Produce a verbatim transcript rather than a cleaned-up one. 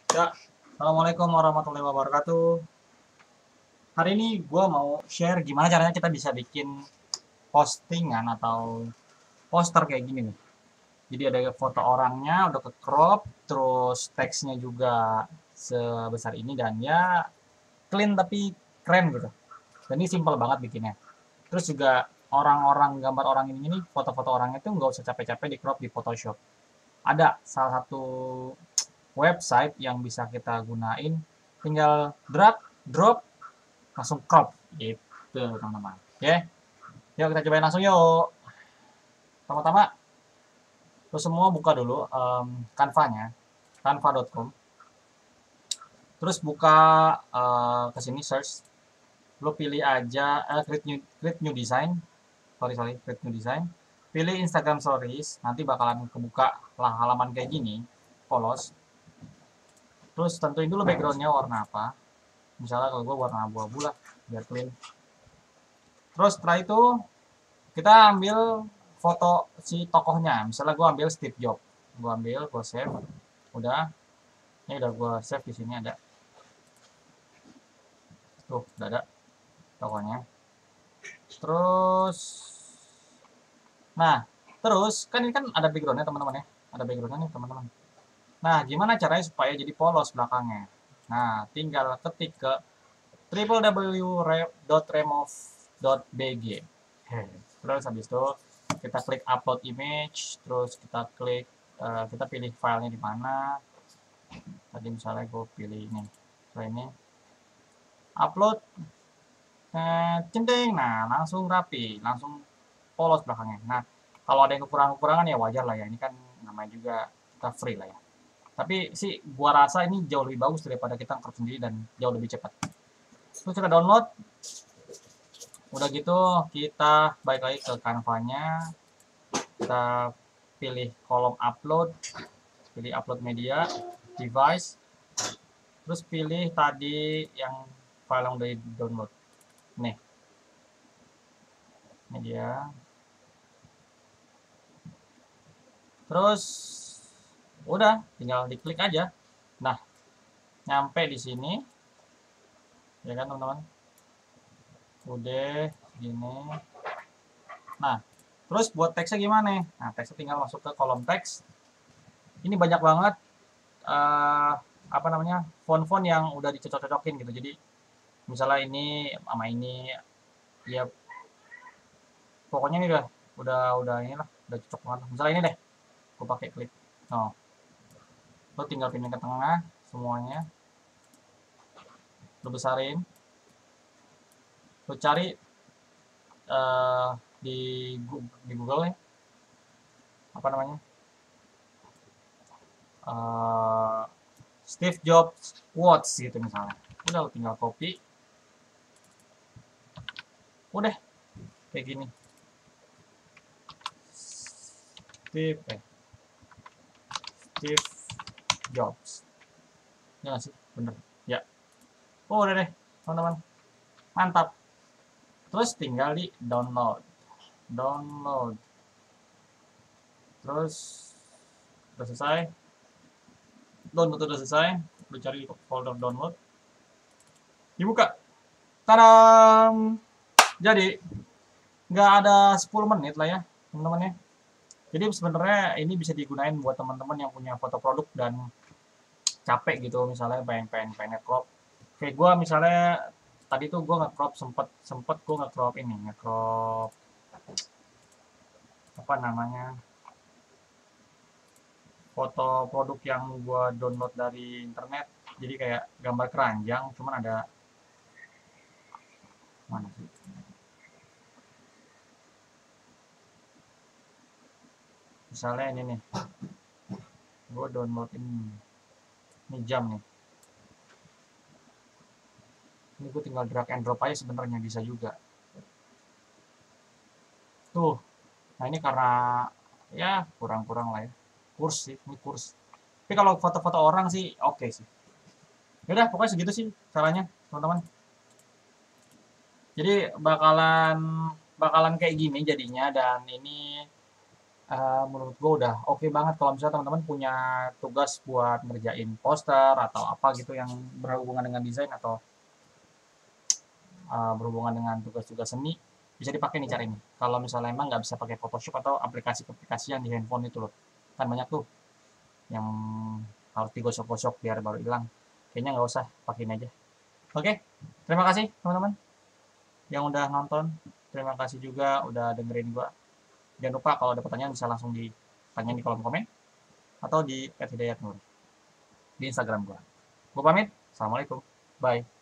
Ya, Assalamualaikum warahmatullahi wabarakatuh. Hari ini gue mau share gimana caranya kita bisa bikin postingan atau poster kayak gini nih. Jadi ada foto orangnya, udah ke crop, terus teksnya juga sebesar ini dan ya clean tapi keren gitu. Dan ini simple banget bikinnya. Terus juga orang-orang, gambar orang ini nih, foto-foto orangnya itu nggak usah capek-capek di crop di Photoshop. Ada salah satu website yang bisa kita gunain, tinggal drag, drop, langsung crop gitu teman-teman. Oke, yuk kita cobain langsung yuk. Pertama-tama lo semua buka dulu um, canva-nya, canva dot com. Terus buka uh, ke sini search, lo pilih aja uh, create new create new design. Sorry sorry, create new design. Pilih Instagram Stories, nanti bakalan kebuka lah halaman kayak gini, polos. Terus tentuin dulu backgroundnya warna apa. Misalnya kalau gue warna abu-abu lah, biar clean. Terus setelah itu kita ambil foto si tokohnya. Misalnya gue ambil Steve Jobs, gue ambil, gue save, udah. Ini udah gue save di sini ada, tuh udah ada tokohnya. Terus, nah terus kan ini kan ada backgroundnya teman-teman ya, ada backgroundnya nih teman-teman. Nah gimana caranya supaya jadi polos belakangnya? Nah tinggal ketik ke w w w dot remove dot b g. Terus habis itu kita klik upload image, terus kita klik uh, kita pilih filenya di mana. Tadi misalnya gue pilih ini, so ini upload, eh, centeng, nah langsung rapi, langsung polos belakangnya. Nah kalau ada yang kekurangan-kekurangan ya wajar lah ya, ini kan namanya juga kita free lah ya. Tapi sih gua rasa ini jauh lebih bagus daripada kita ngkrop sendiri dan jauh lebih cepat. Terus kita download, udah gitu kita balik lagi ke Canva-nya, kita pilih kolom upload, pilih upload media, device, terus pilih tadi yang file yang udah di download nih, ini dia. Terus udah tinggal diklik aja, nah nyampe di sini ya kan teman-teman, udah gini. Nah terus buat teksnya gimana? Nah teksnya tinggal masuk ke kolom teks. Ini banyak banget uh, apa namanya, font-font yang udah dicocok-cocokin gitu. Jadi misalnya ini sama ini ya, pokoknya ini udah udah udah inilah, udah cocok banget. Misalnya ini deh, gue pakai klik. Oh, lo tinggal pindah ke tengah semuanya, lo besarin, lo cari uh, di di Google ya, apa namanya, uh, Steve Jobs quotes gitu misalnya. Udah lo tinggal copy, udah kayak gini. Steve eh, Steve Jobs, ya nggak sih, bener ya. Oh udah deh teman-teman, mantap. Terus tinggal di download, download, terus udah selesai, download udah selesai, lu cari folder download, dibuka, tadam, jadi nggak ada sepuluh menit lah ya teman-teman ya. Jadi sebenarnya ini bisa digunain buat teman-teman yang punya foto produk dan capek gitu, misalnya pengen pengen pengen crop. Kayak gue misalnya tadi tuh gue nge-crop, sempet sempet gue nge-crop ini, nge-crop apa namanya, foto produk yang gue download dari internet. Jadi kayak gambar keranjang, cuman ada mana sih? Misalnya ini nih, gue download ini, ini jam nih. Ini gue tinggal drag and drop aja sebenarnya, bisa juga. Tuh, nah ini karena ya kurang-kurang lah ya. Kurs sih, ini kurs. Tapi kalau foto-foto orang sih oke okay sih. Yaudah, pokoknya segitu sih caranya, teman-teman. Jadi bakalan bakalan kayak gini jadinya, dan ini uh, menurut gue udah oke okay banget kalau misalnya teman-teman punya tugas buat ngerjain poster atau apa gitu yang berhubungan dengan desain atau uh, berhubungan dengan tugas-tugas seni, bisa dipakai nih cara ini. Kalau misalnya emang nggak bisa pakai Photoshop atau aplikasi-aplikasi yang di handphone itu loh, kan banyak tuh yang harus digosok-gosok biar baru hilang. Kayaknya nggak usah, pakein aja. Oke, terima kasih teman-teman yang udah nonton. Terima kasih juga udah dengerin gua. Jangan lupa kalau ada pertanyaan bisa langsung ditanya di kolom komen atau di at hidayat nur di Instagram gua. Gua pamit. Assalamualaikum. Bye.